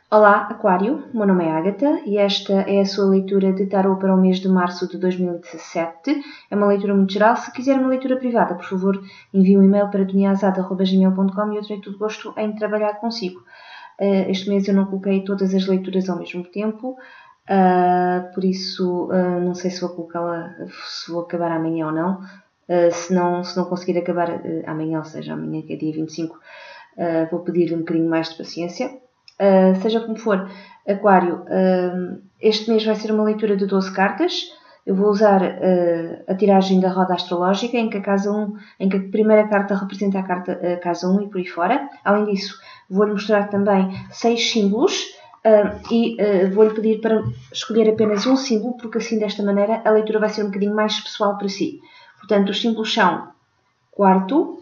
Olá, Aquário, o meu nome é Ágata e esta é a sua leitura de tarot para o mês de março de 2017. É uma leitura muito geral. Se quiser uma leitura privada, por favor, envie um e-mail para doniazada@gmail.com e eu terei todo gosto em trabalhar consigo. Este mês eu não coloquei todas as leituras ao mesmo tempo, por isso não sei se vou colocá-la, se vou acabar amanhã ou não. Se não conseguir acabar amanhã, ou seja, amanhã que é dia 25, vou pedir-lhe um bocadinho mais de paciência. Seja como for, Aquário, este mês vai ser uma leitura de 12 cartas. Eu vou usar a tiragem da roda astrológica, em que a primeira carta representa a casa 1 e por aí fora. Além disso, vou-lhe mostrar também 6 símbolos e vou-lhe pedir para escolher apenas um símbolo, porque assim, desta maneira, a leitura vai ser um bocadinho mais pessoal para si. Portanto, os símbolos são quarto,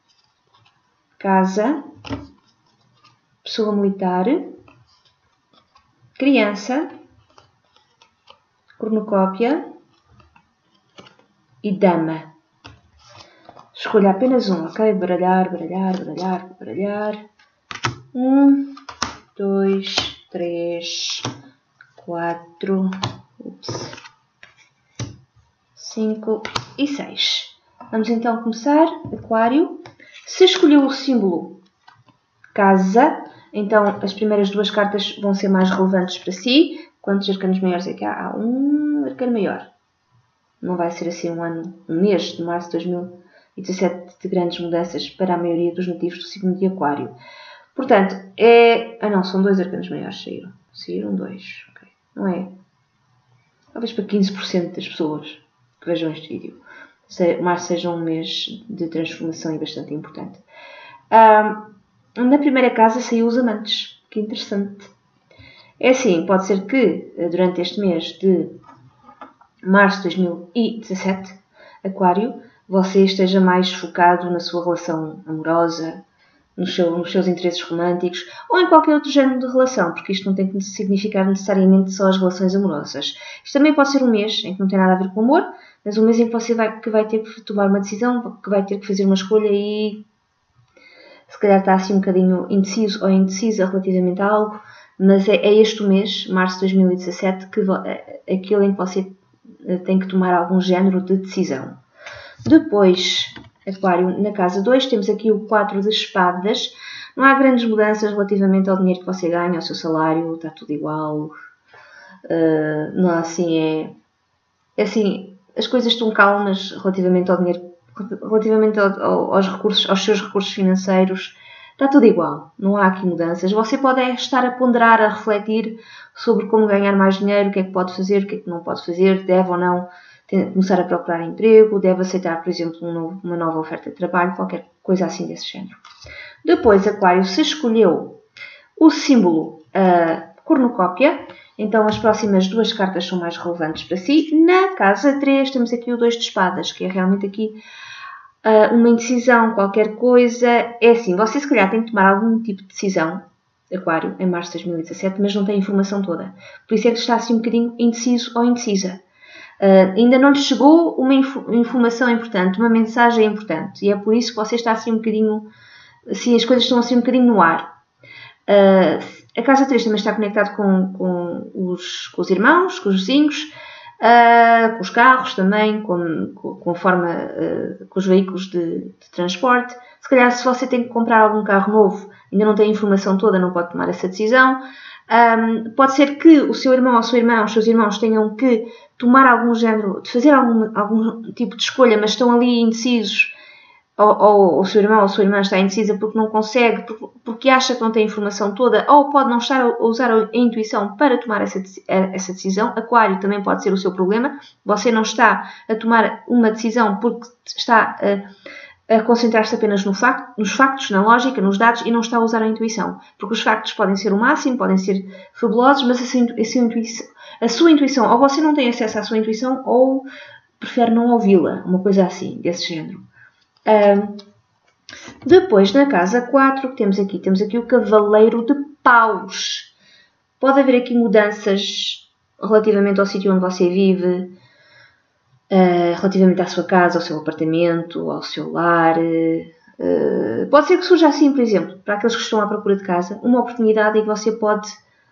casa, pessoa militar, criança, cornucópia e dama. Escolha apenas um, ok? Baralhar. 1, 2, 3, 4, 5 e 6. Vamos então começar, Aquário. Se escolheu o símbolo casa, então as primeiras duas cartas vão ser mais relevantes para si. Quantos arcanos maiores é que há? Há um arcano maior. Não vai ser assim um mês de março de 2017 de grandes mudanças para a maioria dos nativos do signo de Aquário. Portanto, são dois arcanos maiores, saíram dois, ok? Não é? Talvez para 15% das pessoas que vejam este vídeo. Março seja um mês de transformação e bastante importante. Na primeira casa saiu os amantes. Que interessante. É assim, pode ser que durante este mês de março de 2017, Aquário, você esteja mais focado na sua relação amorosa, nos seus interesses românticos ou em qualquer outro género de relação, porque isto não tem que significar necessariamente só as relações amorosas. Isto também pode ser um mês em que não tem nada a ver com o amor, mas um mês em que você vai ter que tomar uma decisão, que vai ter que fazer uma escolha e se calhar está assim um bocadinho indeciso ou indecisa relativamente a algo, mas é este o mês, março de 2017, aquele em que você tem que tomar algum género de decisão. Depois, Aquário, na casa 2, temos aqui o 4 de espadas. Não há grandes mudanças relativamente ao dinheiro que você ganha, ao seu salário, está tudo igual. Não há assim, assim, as coisas estão calmas relativamente ao dinheiro, relativamente aos seus recursos financeiros. Está tudo igual, não há aqui mudanças. Você pode estar a ponderar, a refletir sobre como ganhar mais dinheiro, o que é que pode fazer, o que é que não pode fazer, deve ou não começar a procurar emprego, deve aceitar, por exemplo, uma nova oferta de trabalho, qualquer coisa assim desse género. Depois, Aquário, se escolheu o símbolo cornucópia, então as próximas duas cartas são mais relevantes para si. Na casa 3 temos aqui o 2 de espadas, que é realmente aqui uma indecisão, qualquer coisa. É assim, você se calhar tem que tomar algum tipo de decisão, Aquário, em março de 2017, mas não tem a informação toda. Por isso é que está assim um bocadinho indeciso ou indecisa. Ainda não lhe chegou uma informação importante, uma mensagem importante. E é por isso que você está assim um bocadinho... Assim, as coisas estão assim um bocadinho no ar. A casa 3 também está conectado com os irmãos, com os vizinhos, com os carros também, com os veículos de transporte. Se calhar, se você tem que comprar algum carro novo, ainda não tem a informação toda, não pode tomar essa decisão. Pode ser que o seu irmão ou a sua irmã, os seus irmãos tenham que tomar algum género, de fazer algum tipo de escolha, mas estão ali indecisos, ou o seu irmão ou a sua irmã está indecisa porque não consegue, porque acha que não tem a informação toda, ou pode não estar a usar a intuição para tomar essa decisão. Aquário também pode ser o seu problema. Você não está a tomar uma decisão porque está a concentrar-se apenas nos factos, na lógica, nos dados, e não está a usar a intuição. Porque os factos podem ser o máximo, podem ser fabulosos, mas a sua intuição, ou você não tem acesso à sua intuição, ou prefere não ouvi-la, uma coisa assim, desse género. Depois, na casa 4, temos aqui o cavaleiro de paus. Pode haver aqui mudanças relativamente ao sítio onde você vive, relativamente à sua casa, ao seu apartamento, ao seu lar. Pode ser que surja assim, por exemplo, para aqueles que estão à procura de casa, uma oportunidade em que você pode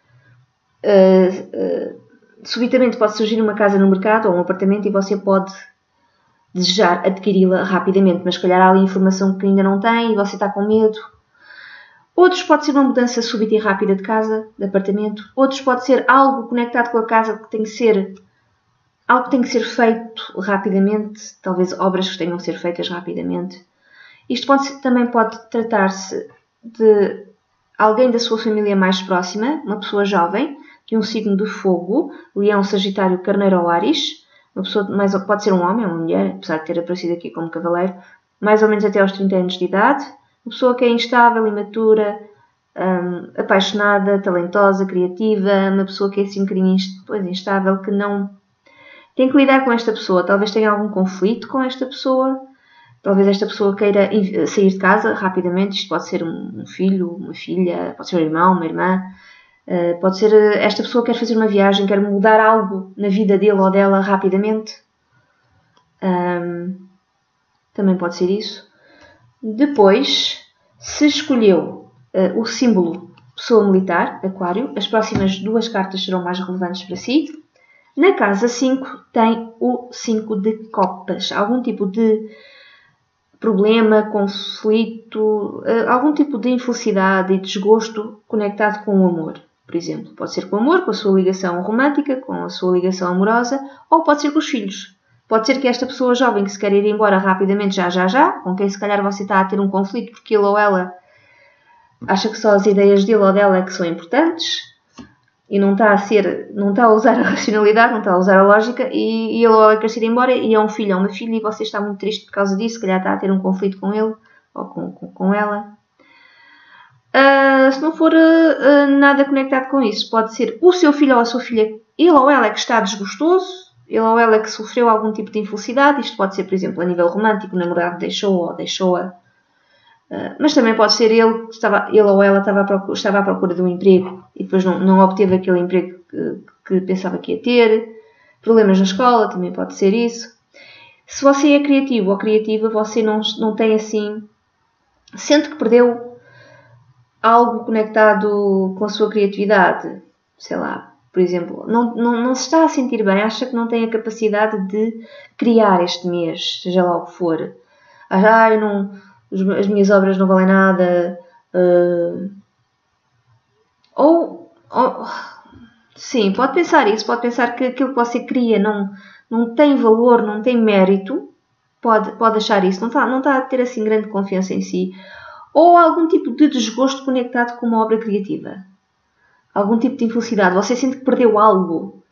subitamente pode surgir uma casa no mercado ou um apartamento e você pode desejar adquiri-la rapidamente, mas se calhar há ali informação que ainda não tem e você está com medo. Outros pode ser uma mudança súbita e rápida de casa, de apartamento. Outros pode ser algo conectado com a casa que tem que ser algo que tem que ser feito rapidamente, talvez obras que tenham que ser feitas rapidamente. Isto também pode tratar-se de alguém da sua família mais próxima, uma pessoa jovem, de um signo de fogo, Leão, Sagitário, Carneiro ou Áries. Uma pessoa pode ser um homem ou uma mulher, apesar de ter aparecido aqui como cavaleiro, mais ou menos até aos 30 anos de idade. Uma pessoa que é instável, imatura, apaixonada, talentosa, criativa. Uma pessoa que é assim um bocadinho instável, que não tem que lidar com esta pessoa. Talvez tenha algum conflito com esta pessoa. Talvez esta pessoa queira sair de casa rapidamente. Isto pode ser um filho, uma filha, pode ser um irmão, uma irmã. Pode ser esta pessoa quer fazer uma viagem, quer mudar algo na vida dele ou dela rapidamente. Também pode ser isso. Depois, se escolheu o símbolo pessoa militar, Aquário, as próximas duas cartas serão mais relevantes para si. Na casa 5 tem o 5 de copas. Algum tipo de problema, conflito, algum tipo de infelicidade e desgosto conectado com o amor. Por exemplo, pode ser com o amor, com a sua ligação romântica, com a sua ligação amorosa, ou pode ser com os filhos. Pode ser que esta pessoa jovem que se quer ir embora rapidamente, já, com quem se calhar você está a ter um conflito porque ele ou ela acha que só as ideias dele ou dela é que são importantes e não está a usar a racionalidade, não está a usar a lógica e ele ou ela quer se ir embora e é um filho ou uma filha e você está muito triste por causa disso, se calhar está a ter um conflito com ele ou com ela. Se não for nada conectado com isso, pode ser o seu filho ou a sua filha, ele ou ela é que está desgostoso, ele ou ela é que sofreu algum tipo de infelicidade. Isto pode ser, por exemplo, a nível romântico, o namorado deixou-o ou deixou-a. Mas também pode ser ele ou ela estava à procura de um emprego e depois não obteve aquele emprego que pensava que ia ter. Problemas na escola, também pode ser isso. Se você é criativo ou criativa, você não tem assim... Sente que perdeu algo conectado com a sua criatividade. Sei lá, por exemplo, não se está a sentir bem, acha que não tem a capacidade de criar este mês, seja lá o que for. As minhas obras não valem nada. Sim, pode pensar isso. Pode pensar que aquilo que você cria não tem valor, não tem mérito. Pode achar isso. Não está a ter assim grande confiança em si. Ou algum tipo de desgosto conectado com uma obra criativa. Algum tipo de infelicidade. Você sente que perdeu algo.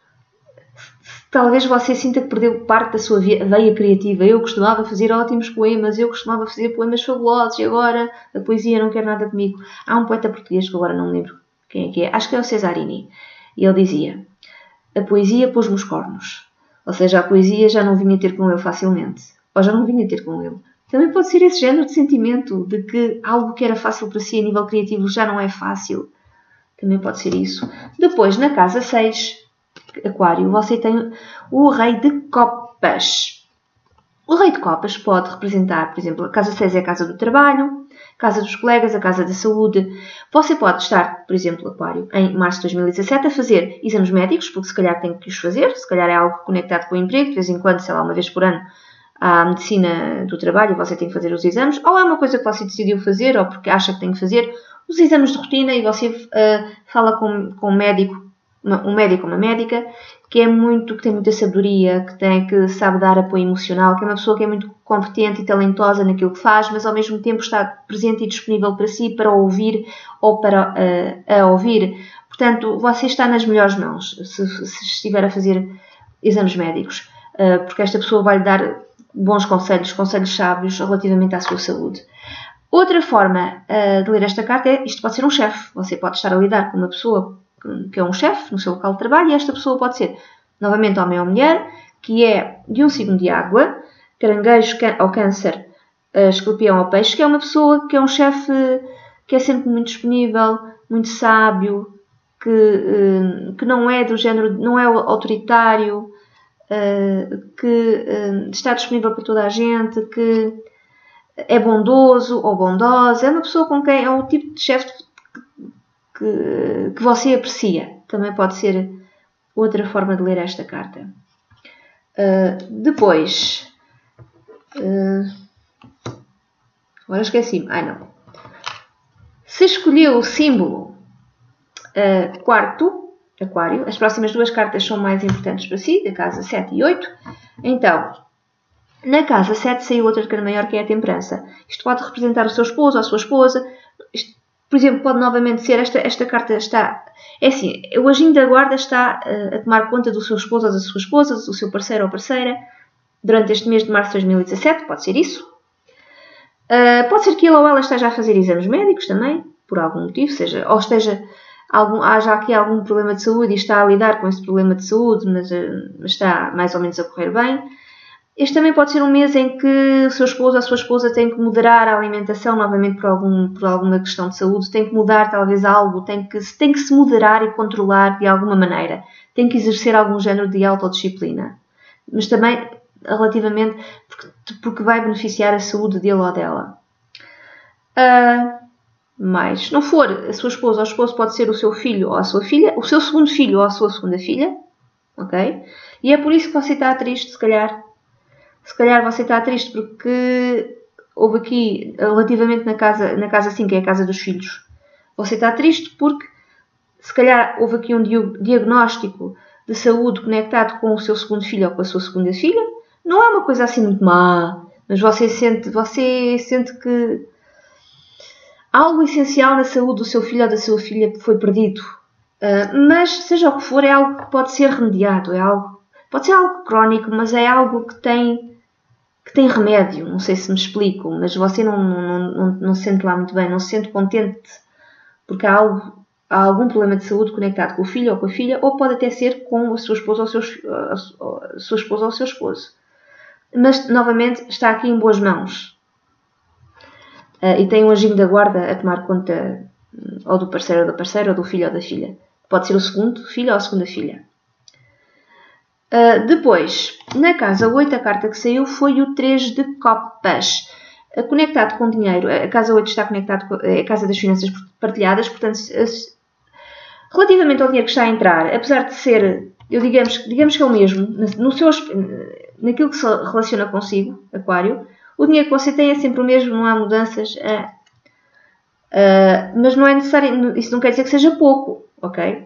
Talvez você sinta que perdeu parte da sua veia criativa. Eu costumava fazer ótimos poemas, eu costumava fazer poemas fabulosos e agora a poesia não quer nada comigo. Há um poeta português que agora não me lembro quem é que é, acho que é o Cesarini. E ele dizia: a poesia pôs-me os cornos. Ou seja, a poesia já não vinha ter com ele facilmente. Ou já não vinha ter com ele. Também pode ser esse género de sentimento de que algo que era fácil para si a nível criativo já não é fácil. Também pode ser isso. Depois, na casa 6, Aquário, você tem o Rei de Copas. O Rei de Copas pode representar, por exemplo, a casa 6 é a casa do trabalho, a casa dos colegas, a casa da saúde. Você pode estar, por exemplo, Aquário, em março de 2017 a fazer exames médicos, porque se calhar tem que os fazer, se calhar é algo conectado com o emprego, de vez em quando, sei lá, uma vez por ano, há a medicina do trabalho e você tem que fazer os exames, ou é uma coisa que você decidiu fazer, ou porque acha que tem que fazer os exames de rotina e você fala com um médico ou uma médica que tem muita sabedoria, que sabe dar apoio emocional, que é uma pessoa que é muito competente e talentosa naquilo que faz, mas ao mesmo tempo está presente e disponível para si, para ouvir ou para ouvir. Portanto, você está nas melhores mãos se estiver a fazer exames médicos, porque esta pessoa vai lhe dar bons conselhos sábios relativamente à sua saúde. Outra forma de ler esta carta é, isto pode ser um chefe. Você pode estar a lidar com uma pessoa que é um chefe no seu local de trabalho e esta pessoa pode ser, novamente, homem ou mulher, que é de um signo de água, caranguejo ou câncer, escorpião ou peixe, que é uma pessoa que é um chefe que é sempre muito disponível, muito sábio, que não é do género, não é autoritário, que está disponível para toda a gente, que é bondoso ou bondosa, é uma pessoa com quem é o tipo de chefe que você aprecia. também pode ser outra forma de ler esta carta. Depois, agora esqueci-me. Não. Se escolheu o símbolo quarto, Aquário, as próximas duas cartas são mais importantes para si, da casa 7 e 8. Então, na casa 7 saiu outra arcano maior, que é a temperança. Isto pode representar o seu esposo ou a sua esposa. Isto, por exemplo, pode novamente ser, esta carta está... É assim, o agente da guarda está a tomar conta do seu esposo ou da sua esposa, do seu parceiro ou parceira, durante este mês de março de 2017, pode ser isso. Pode ser que ele ou ela esteja a fazer exames médicos também, por algum motivo, ou haja aqui algum problema de saúde e está a lidar com esse problema de saúde, mas está mais ou menos a correr bem. Este também pode ser um mês em que o seu esposo ou a sua esposa tem que moderar a alimentação, novamente por alguma questão de saúde, tem que mudar talvez algo, tem que se moderar e controlar de alguma maneira, tem que exercer algum género de autodisciplina. Mas também relativamente porque vai beneficiar a saúde dele ou dela. Mas, se não for a sua esposa ou o esposo, pode ser o seu filho ou a sua filha, o seu segundo filho ou a sua segunda filha, ok? E é por isso que você está triste, se calhar. Se calhar você está triste porque houve aqui, relativamente na casa 5, que é a casa dos filhos, você está triste porque se calhar houve aqui um diagnóstico de saúde conectado com o seu segundo filho ou com a sua segunda filha. Não é uma coisa assim muito má, mas você sente que algo essencial na saúde do seu filho ou da sua filha foi perdido. Mas, seja o que for, é algo que pode ser remediado. Pode ser algo crónico, mas é algo que tem remédio. Não sei se me explico, mas você não se sente lá muito bem, não se sente contente porque há algum problema de saúde conectado com o filho ou com a filha, ou pode até ser com a sua esposa ou o seu esposo. Mas, novamente, está aqui em boas mãos. E tem um agente da guarda a tomar conta ou do parceiro ou da parceira, ou do filho ou da filha. Pode ser o segundo filho ou a segunda filha. Depois, na casa 8, a carta que saiu foi o 3 de copas. Conectado com dinheiro, a casa 8 está conectado com a casa das finanças partilhadas, portanto, relativamente ao dinheiro que está a entrar, apesar de ser, digamos que é o mesmo, naquilo que se relaciona consigo, Aquário, o dinheiro que você tem é sempre o mesmo, não há mudanças, mas não é necessário, isso não quer dizer que seja pouco, ok?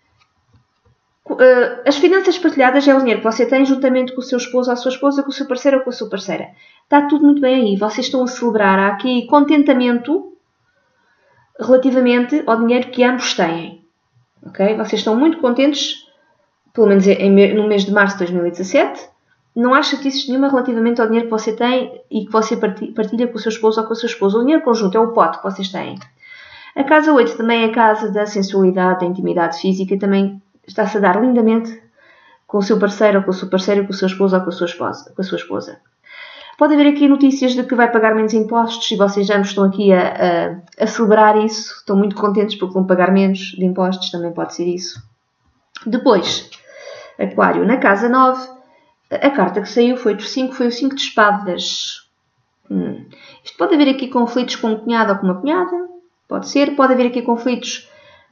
As finanças partilhadas é o dinheiro que você tem juntamente com o seu esposo ou a sua esposa, com o seu parceiro ou com a sua parceira. Está tudo muito bem aí. Vocês estão a celebrar. Há aqui contentamento relativamente ao dinheiro que ambos têm. Okay? Vocês estão muito contentes, pelo menos no mês de março de 2017. Não há chatices nenhuma relativamente ao dinheiro que você tem e que você partilha com o seu esposo ou com a sua esposa. O dinheiro conjunto é o pote que vocês têm. A casa 8 também é a casa da sensualidade, da intimidade física e também está-se a dar lindamente com o seu parceiro ou com a sua parceira, com o seu esposo ou com a sua esposa. Pode haver aqui notícias de que vai pagar menos impostos e vocês já estão aqui a celebrar isso. Estão muito contentes porque vão pagar menos de impostos, também pode ser isso. Depois, Aquário, na casa 9, a carta que saiu foi o 5 de espadas. Isto pode haver aqui conflitos com um cunhado ou com uma cunhada. Pode ser. Pode haver aqui conflitos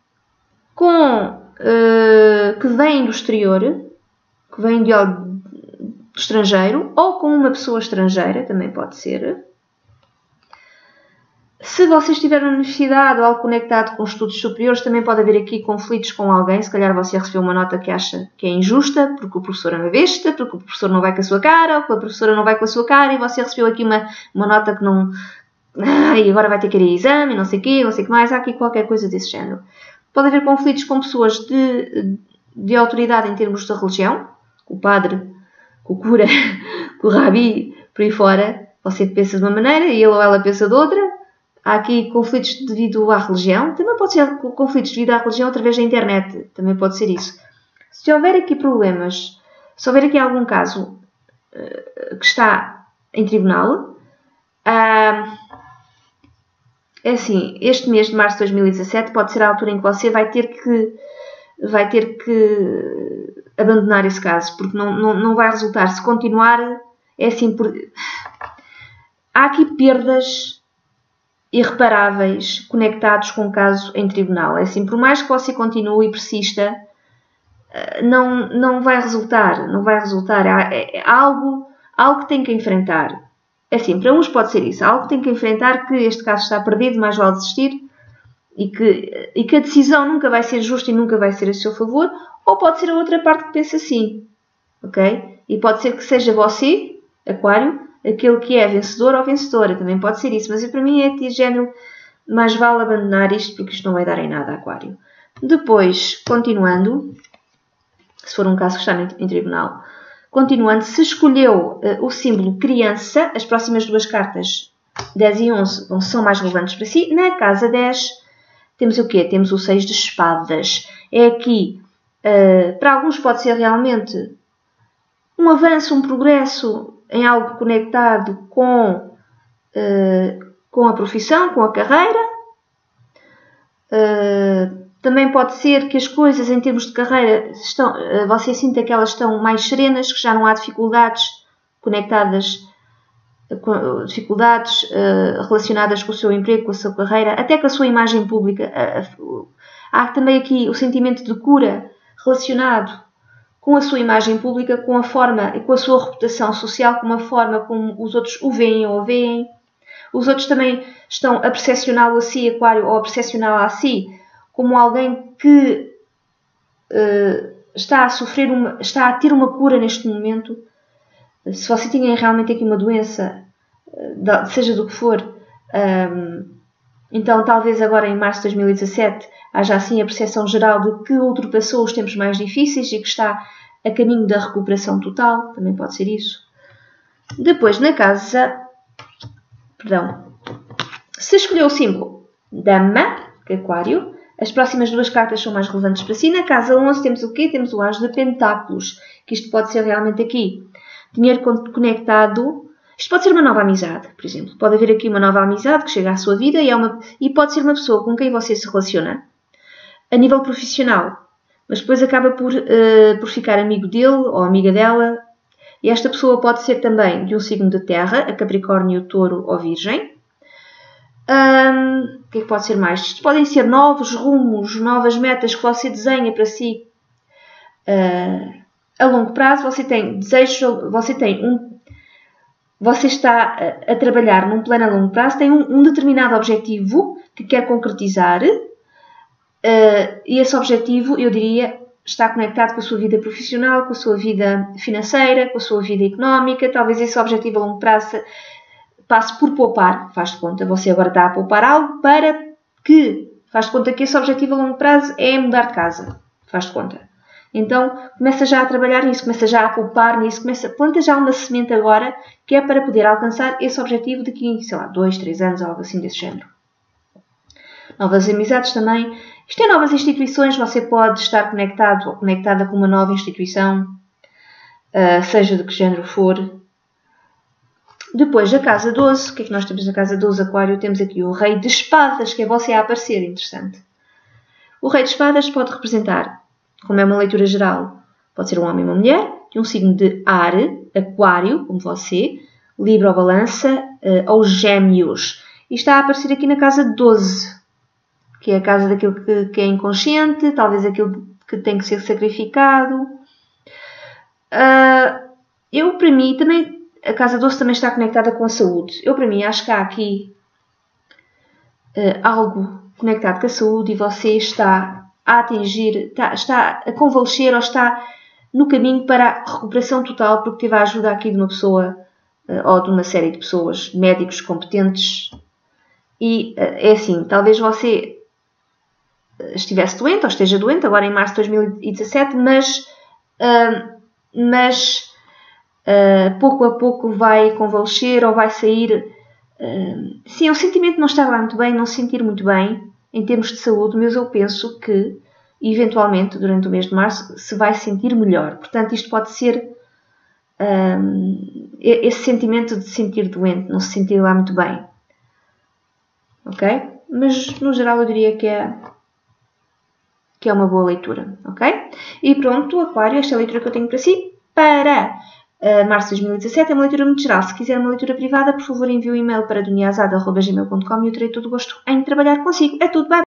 que vêm do exterior, que vêm do estrangeiro, ou com uma pessoa estrangeira, também pode ser. Se vocês tiverem universidade ou algo conectado com estudos superiores, também pode haver aqui conflitos com alguém. Se calhar você recebeu uma nota que acha que é injusta, porque o professor é uma besta, porque o professor não vai com a sua cara, ou porque a professora não vai com a sua cara, e você recebeu aqui uma nota que não... e agora vai ter que ir a exame, não sei o quê, não sei o que mais. Há aqui qualquer coisa desse género. Pode haver conflitos com pessoas de autoridade em termos de religião, com o padre, com o cura, com o rabi, por aí fora. Você pensa de uma maneira e ele ou ela pensa de outra. Há aqui conflitos devido à religião. Também pode ser conflitos devido à religião através da internet. Também pode ser isso. Se houver aqui problemas, se houver aqui algum caso que está em tribunal, é assim, este mês de março de 2017 pode ser a altura em que você vai ter que abandonar esse caso, porque não vai resultar. Se continuar, é assim, há aqui perdas irreparáveis conectados com o caso em tribunal. É assim, por mais que você continue e persista, não vai resultar. Não vai resultar. É algo que tem que enfrentar. É assim, para uns pode ser isso. Algo que tem que enfrentar, que este caso está perdido, mais vale desistir. E que a decisão nunca vai ser justa e nunca vai ser a seu favor. Ou pode ser a outra parte que pensa assim. Ok? E pode ser que seja você, Aquário, aquele que é vencedor ou vencedora. Também pode ser isso. Mas para mim é de género, mais vale abandonar isto porque isto não vai dar em nada, Aquário. Depois, continuando, se for um caso que está em tribunal, continuando, se escolheu o símbolo criança, as próximas duas cartas, 10 e 11, são mais relevantes para si. Na casa 10, temos o quê? Temos o 6 de espadas. É aqui, para alguns pode ser realmente um avanço, um progresso em algo conectado com a profissão, com a carreira. Também pode ser que as coisas em termos de carreira, você sinta que elas estão mais serenas, que já não há dificuldades conectadas, dificuldades relacionadas com o seu emprego, com a sua carreira, até com a sua imagem pública. Há também aqui o sentimento de cura relacionado com a sua imagem pública, com a forma e com a sua reputação social, com a forma como os outros o veem ou a veem. Os outros também estão a percepcioná-lo a si, Aquário, ou a percepcioná-lo a si como alguém que está a ter uma cura neste momento. Se você tinha realmente aqui uma doença, seja do que for, então talvez agora em março de 2017 haja assim a percepção geral de que ultrapassou os tempos mais difíceis e que está a caminho da recuperação total. Também pode ser isso. Depois, na casa... Perdão. Se escolheu o símbolo Dama, Aquário, as próximas duas cartas são mais relevantes para si. Na casa 11 temos o quê? Temos o As de Pentáculos, que isto pode ser realmente aqui dinheiro conectado. Isto pode ser uma nova amizade, por exemplo. Pode haver aqui uma nova amizade que chega à sua vida e pode ser uma pessoa com quem você se relaciona a nível profissional, mas depois acaba por ficar amigo dele ou amiga dela. E esta pessoa pode ser também de um signo de terra, a Capricórnio, Touro ou Virgem. O que é que pode ser mais? Isto podem ser novos rumos, novas metas que você desenha para si a longo prazo. Você tem desejos, você está a trabalhar num plano a longo prazo, tem um determinado objetivo que quer concretizar, e esse objetivo, eu diria, está conectado com a sua vida profissional, com a sua vida financeira, com a sua vida económica. Talvez esse objetivo a longo prazo passe por poupar, faz de conta, você agora está a poupar algo para que, faz de conta que esse objetivo a longo prazo é mudar de casa, faz de conta. Então, começa já a trabalhar nisso, começa já a poupar nisso, planta já uma semente agora, que é para poder alcançar esse objetivo daqui, sei lá, 2, 3 anos, algo assim desse género. Novas amizades também. Isto é novas instituições, você pode estar conectado ou conectada com uma nova instituição, seja de que género for. Depois, a casa 12, o que é que nós temos na casa 12, Aquário? Temos aqui o Rei de Espadas, que é você a aparecer, interessante. O Rei de Espadas pode representar, como é uma leitura geral, pode ser um homem e uma mulher, de um signo de ar, Aquário, como você, Libra ou Balança, ou Gêmeos. E está a aparecer aqui na casa 12, que é a casa daquilo que é inconsciente, talvez aquilo que tem que ser sacrificado. Eu, para mim, também, a casa 12 também está conectada com a saúde. Eu, para mim, acho que há aqui algo conectado com a saúde e você está a atingir, está a convalescer ou está no caminho para a recuperação total, porque teve a ajuda aqui de uma pessoa ou de uma série de pessoas, médicos competentes. E é assim, talvez você estivesse doente ou esteja doente agora em março de 2017, mas pouco a pouco vai convalescer ou vai sair. Sim, o sentimento de não estar lá muito bem, não se sentir muito bem em termos de saúde, mas eu penso que eventualmente durante o mês de março se vai sentir melhor. Portanto, isto pode ser esse sentimento de se sentir doente, não se sentir lá muito bem. Ok? Mas no geral eu diria que é uma boa leitura. Ok? E pronto, Aquário, esta é a leitura que eu tenho para si para março de 2017. É uma leitura muito geral. Se quiser uma leitura privada, por favor envie um e-mail para doniazada.gmail.com e eu terei todo o gosto em trabalhar consigo. É tudo, bye!